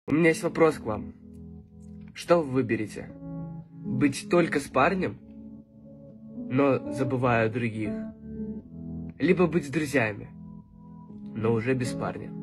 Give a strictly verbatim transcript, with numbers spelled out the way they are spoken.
У меня есть вопрос к вам. Что вы выберете? Быть только с парнем, но забывая о других? Либо быть с друзьями, но уже без парня?